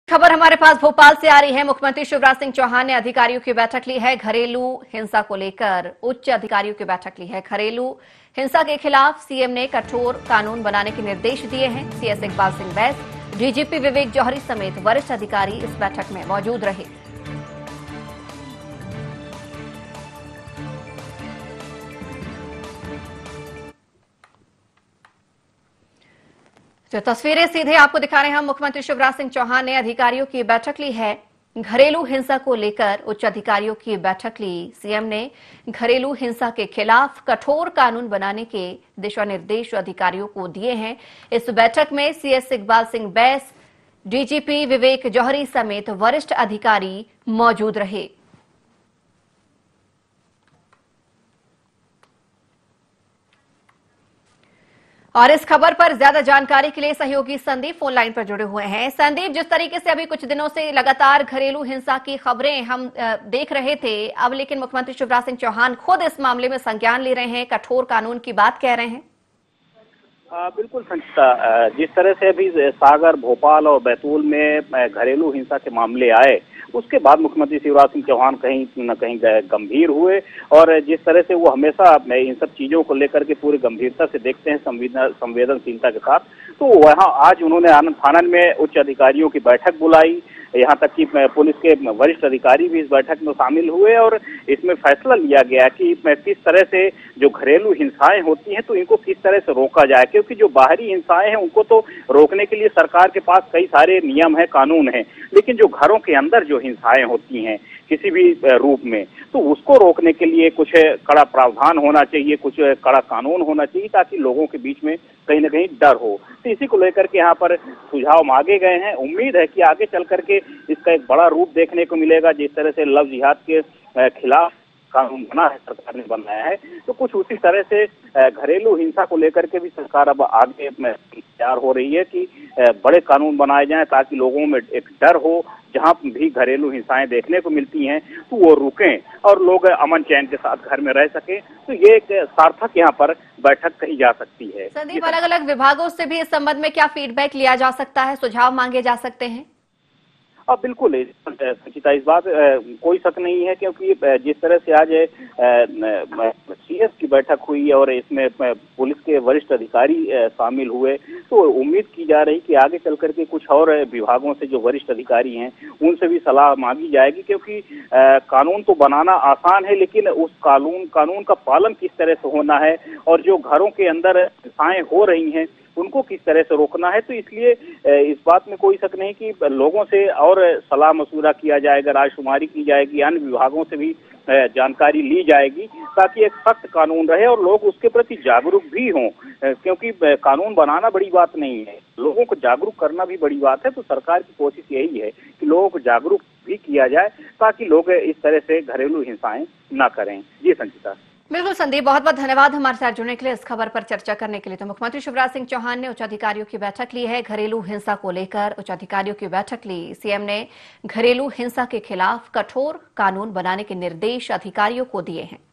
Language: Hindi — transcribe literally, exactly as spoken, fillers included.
खबर हमारे पास भोपाल से आ रही है। मुख्यमंत्री शिवराज सिंह चौहान ने अधिकारियों की बैठक ली है। घरेलू हिंसा को लेकर उच्च अधिकारियों की बैठक ली है। घरेलू हिंसा के खिलाफ सीएम ने कठोर कानून बनाने के निर्देश दिए हैं। सीएस इकबाल सिंह बैस, डीजीपी विवेक जौहरी समेत वरिष्ठ अधिकारी इस बैठक में मौजूद रहे। जो तस्वीरें सीधे आपको दिखा रहे हैं हम, मुख्यमंत्री शिवराज सिंह चौहान ने अधिकारियों की बैठक ली है। घरेलू हिंसा को लेकर उच्च अधिकारियों की बैठक ली। सीएम ने घरेलू हिंसा के खिलाफ कठोर कानून बनाने के दिशा निर्देश अधिकारियों को दिए हैं। इस बैठक में सीएस इकबाल सिंह बैस, डीजीपी विवेक जौहरी समेत वरिष्ठ अधिकारी मौजूद रहे। और इस खबर पर ज्यादा जानकारी के लिए सहयोगी संदीप फोन लाइन पर जुड़े हुए हैं। संदीप, जिस तरीके से अभी कुछ दिनों से लगातार घरेलू हिंसा की खबरें हम देख रहे थे, अब लेकिन मुख्यमंत्री शिवराज सिंह चौहान खुद इस मामले में संज्ञान ले रहे हैं, कठोर कानून की बात कह रहे हैं। आ, बिल्कुल संचिता, जिस तरह से अभी सागर, भोपाल और बैतूल में घरेलू हिंसा के मामले आए, उसके बाद मुख्यमंत्री शिवराज सिंह चौहान कहीं न कहीं गंभीर हुए। और जिस तरह से वो हमेशा इन सब चीजों को लेकर के पूरी गंभीरता से देखते हैं, संवेदनशीलता के साथ, तो वहाँ आज उन्होंने आनंद फानन में उच्च अधिकारियों की बैठक बुलाई। यहाँ तक कि पुलिस के वरिष्ठ अधिकारी भी इस बैठक में शामिल हुए और इसमें फैसला लिया गया कि किस तरह से जो घरेलू हिंसाएं होती हैं तो इनको किस तरह से रोका जाए, क्योंकि जो बाहरी हिंसाएं हैं उनको तो रोकने के लिए सरकार के पास कई सारे नियम है, कानून है, लेकिन जो घरों के अंदर जो हिंसाएं होती हैं किसी भी रूप में, तो उसको रोकने के लिए कुछ कड़ा प्रावधान होना चाहिए, कुछ कड़ा कानून होना चाहिए, ताकि लोगों के बीच में कहीं ना कहीं डर हो। तो इसी को लेकर के यहाँ पर सुझाव मांगे गए हैं। उम्मीद है कि आगे चल करके इसका एक बड़ा रूप देखने को मिलेगा। जिस तरह से लव जिहाद के खिलाफ कानून बना है, सरकार ने बनाया है, तो कुछ उसी तरह से घरेलू हिंसा को लेकर के भी सरकार अब आगे तैयार हो रही है कि बड़े कानून बनाए जाएं, ताकि लोगों में एक डर हो। जहां भी घरेलू हिंसाएं देखने को मिलती हैं तो वो रुकें और लोग अमन चैन के साथ घर में रह सकें। तो ये एक सार्थक यहाँ पर बैठक कही जा सकती है। संदीप, अलग अलग विभागों से भी इस संबंध में क्या फीडबैक लिया जा सकता है, सुझाव मांगे जा सकते हैं? अब बिल्कुल संचिता, इस बात कोई शक नहीं है, क्योंकि जिस तरह से आज सीएस की बैठक हुई और इसमें पुलिस के वरिष्ठ अधिकारी शामिल हुए, तो उम्मीद की जा रही कि आगे चल करके कुछ और विभागों से जो वरिष्ठ अधिकारी हैं उनसे भी सलाह मांगी जाएगी, क्योंकि कानून तो बनाना आसान है, लेकिन उस कानून कानून का पालन किस तरह से होना है और जो घरों के अंदर हिंसाएं हो रही हैं उनको किस तरह से रोकना है। तो इसलिए इस बात में कोई शक नहीं कि लोगों से और सलाह मशूरा किया जाएगा, रायशुमारी की जाएगी, अन्य विभागों से भी जानकारी ली जाएगी, ताकि एक सख्त कानून रहे और लोग उसके प्रति जागरूक भी हों, क्योंकि कानून बनाना बड़ी बात नहीं है, लोगों को जागरूक करना भी बड़ी बात है। तो सरकार की कोशिश यही है कि लोगों को जागरूक भी किया जाए, ताकि लोग इस तरह से घरेलू हिंसाएं न करें। जी संचिता। बिल्कुल संदीप, बहुत बहुत धन्यवाद हमारे साथ जुड़ने के लिए, इस खबर पर चर्चा करने के लिए। तो मुख्यमंत्री शिवराज सिंह चौहान ने उच्च अधिकारियों की बैठक ली है। घरेलू हिंसा को लेकर उच्च अधिकारियों की बैठक ली। सीएम ने घरेलू हिंसा के खिलाफ कठोर कानून बनाने के निर्देश अधिकारियों को दिए हैं।